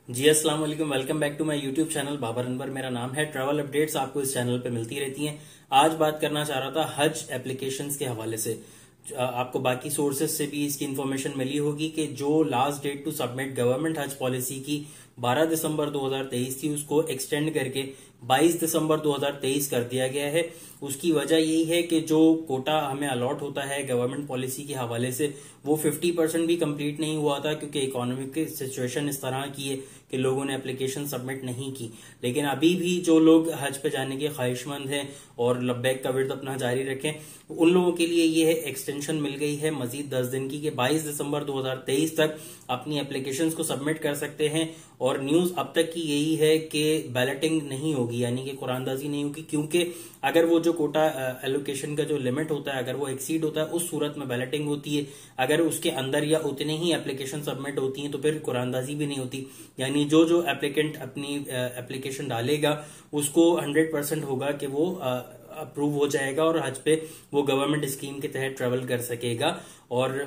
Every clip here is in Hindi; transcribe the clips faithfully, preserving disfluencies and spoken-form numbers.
जी अस्सलाम वालेकुम। Welcome back to my YouTube channel. Babar Anwar मेरा नाम है। ट्रैवल अपडेट्स आपको इस चैनल पे मिलती रहती हैं। आज बात करना चाह रहा था हज एप्लीकेशंस के हवाले से। आपको बाकी सोर्सेज से भी इसकी इन्फॉर्मेशन मिली होगी कि जो last date to submit government हज पॉलिसी की बारह दिसंबर दो हज़ार तेईस थी, उसको एक्सटेंड करके बाईस दिसंबर दो हज़ार तेईस कर दिया गया है। उसकी वजह यही है कि जो कोटा हमें अलॉट होता है गवर्नमेंट पॉलिसी के हवाले से, वो पचास परसेंट भी कंप्लीट नहीं हुआ था, क्योंकि इकोनॉमिक की सिचुएशन इस तरह की है कि लोगों ने एप्लीकेशन सबमिट नहीं की। लेकिन अभी भी जो लोग हज पे जाने के ख्वाहिशमंद हैं और लब्बैक का विर्द अपना जारी रखें, उन लोगों के लिए ये है एक्सटेंशन मिल गई है मजीद दस दिन की, कि बाईस दिसंबर दो हज़ार तेईस तक अपनी एप्लीकेशन को सबमिट कर सकते हैं। और न्यूज अब तक की यही है कि बैलेटिंग नहीं होगी, यानी कि कुरानदाजी नहीं होगी, क्योंकि अगर वो जो कोटा एलोकेशन का जो लिमिट होता है अगर वो एक्सीड होता है, उस सूरत में बैलेटिंग होती है। अगर उसके अंदर या उतने ही एप्लीकेशन सबमिट होती हैं तो फिर कुरानदाजी भी नहीं होती। यानी जो जो एप्लीकेंट अपनी एप्लीकेशन डालेगा उसको हंड्रेड परसेंट होगा कि वो अप्रूव हो जाएगा और हज पे वो गवर्नमेंट स्कीम के तहत ट्रेवल कर सकेगा। और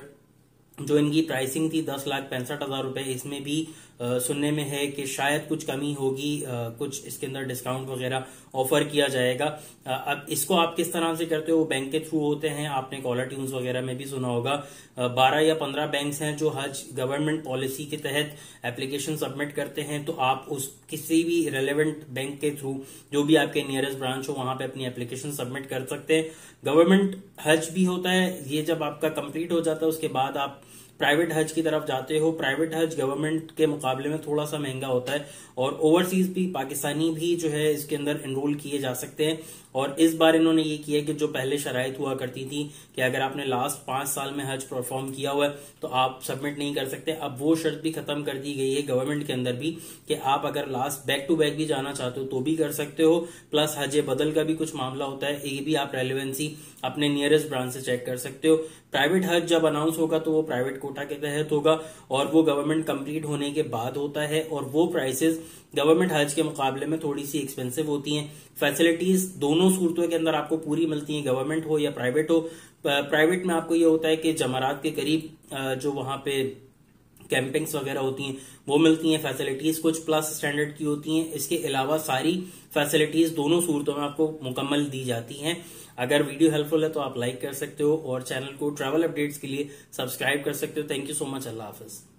जो इनकी प्राइसिंग थी दस लाख पैंसठ हजार रुपए, इसमें भी आ, सुनने में है कि शायद कुछ कमी होगी, आ, कुछ इसके अंदर डिस्काउंट वगैरह ऑफर किया जाएगा। आ, अब इसको आप किस तरह से करते हो, बैंक के थ्रू होते हैं। आपने कॉलर ट्यून्स वगैरह में भी सुना होगा, बारह या पंद्रह बैंक्स हैं जो हज गवर्नमेंट पॉलिसी के तहत एप्लीकेशन सबमिट करते हैं। तो आप उस किसी भी रेलेवेंट बैंक के थ्रू, जो भी आपके नियरेस्ट ब्रांच हो, वहां पे अपनी एप्लीकेशन सबमिट कर सकते हैं। गवर्नमेंट हज भी होता है, ये जब आपका कंप्लीट हो जाता है उसके बाद आप प्राइवेट हज की तरफ जाते हो। प्राइवेट हज गवर्नमेंट के मुकाबले में थोड़ा सा महंगा होता है, और ओवरसीज भी पाकिस्तानी भी जो है इसके अंदर एनरोल किए जा सकते हैं। और इस बार इन्होंने ये किया कि जो पहले शराइत हुआ करती थी कि अगर आपने लास्ट पांच साल में हज परफॉर्म किया हुआ है तो आप सबमिट नहीं कर सकते, अब वो शर्त भी खत्म कर दी गई है गवर्नमेंट के अंदर भी, कि आप अगर लास्ट बैक टू बैक भी जाना चाहते हो तो भी कर सकते हो। प्लस हज बदल का भी कुछ मामला होता है, ये भी आप रेलिवेंसी अपने नियरेस्ट ब्रांच से चेक कर सकते हो। प्राइवेट हज जब अनाउंस होगा तो वो प्राइवेट कोटा के तहत होगा और वो गवर्नमेंट कंप्लीट होने के बाद होता है, और वो प्राइसेस गवर्नमेंट हज के मुकाबले में थोड़ी सी एक्सपेंसिव होती हैं। फैसिलिटीज दोनों सूरतों के अंदर आपको पूरी मिलती हैं, गवर्नमेंट हो या प्राइवेट हो। प्राइवेट में आपको ये होता है कि जमरात के करीब जो वहां पे कैंपिंग्स वगैरह होती हैं वो मिलती हैं। फैसिलिटीज कुछ प्लस स्टैंडर्ड की होती हैं, इसके अलावा सारी फैसिलिटीज दोनों सूरतों में आपको मुकम्मल दी जाती हैं। अगर वीडियो हेल्पफुल है तो आप लाइक कर सकते हो और चैनल को ट्रैवल अपडेट्स के लिए सब्सक्राइब कर सकते हो। Thank you so much. अल्लाह हाफिज।